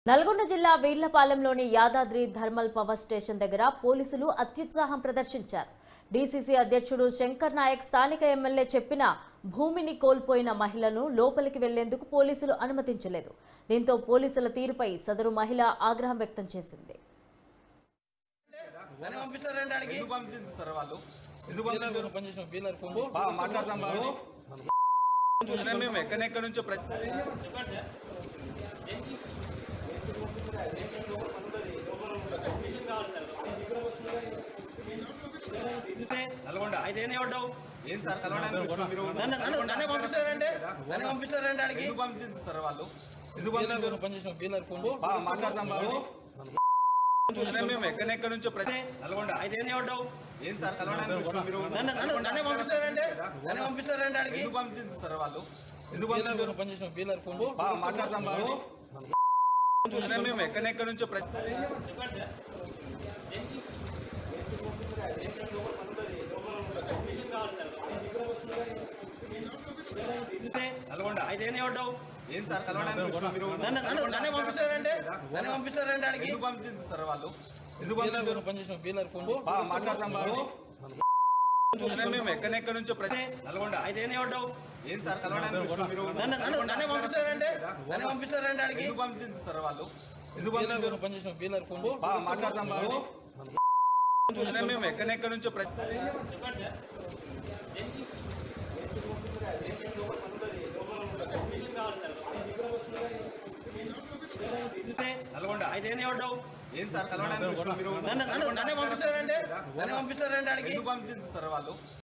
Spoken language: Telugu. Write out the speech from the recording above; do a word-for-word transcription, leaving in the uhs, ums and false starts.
నల్గొండ జిల్లా వీర్లపాలెంలోని యాదాద్రి థర్మల్ పవర్ స్టేషన్ దగ్గర పోలీసులు అత్యుత్సాహం ప్రదర్శించారు. డీసీసీ అధ్యక్షుడు శంకర్ నాయక్ స్థానిక ఎమ్మెల్యే చెప్పిన భూమిని కోల్పోయిన మహిళను లోపలికి వెళ్లేందుకు పోలీసులు అనుమతించలేదు. దీంతో పోలీసుల తీరుపై సదరు మహిళ ఆగ్రహం వ్యక్తం చేసింది. నల్గొండ ఐదేనే ఉంటావు ఏం సార్ నన్నే పంపిస్తారంటే నన్నే పంపిస్తారంటే అడిగి ఎందుకు పంపిస్తారు వాళ్ళు ఎందుకు మాట్లాడతాం బాబు మేము ఎక్కడెక్కడ నుంచో నల్గొండ ఐదేనే ఉంటావు ఏం సార్ నన్నే పంపిస్తారంటే నన్నే పంపిస్తారంటే అడిగి ఎందుకు పంపిస్తారు వాళ్ళు ఎందుకు మాట్లాడతాం బాబు మేము ఎక్కడెక్కడ నుంచో నల్గొండ ఐదేనే ఉంటావు ఏం సార్ నన్నే పంపిస్తారంటే నన్నే పంపిస్తారంటే అడిగి ఎందుకు పంపిస్తారు వాళ్ళు ఎందుకు మాట్లాడతాం బాబు మేము ఎక్కడెక్కడ నుంచో నల్గొండ ఐదేనే ఉంటావు ఏం సార్ నన్నే పంపిస్తారంటే నన్నే పంపిస్తారంటే అడిగి ఎందుకు పంపిస్తారు వాళ్ళు ఎందుకు మాట్లాడతాం బాబు మేము ఎక్కడెక్కడ నుంచో నల్గొండ ఐదేనే ఉంటావు ఏం సార్ నన్నే పంపిస్తారంటే నన్నే పంపిస్తారంటే అడిగి ఎందుకు పంపిస్తారు వాళ్ళు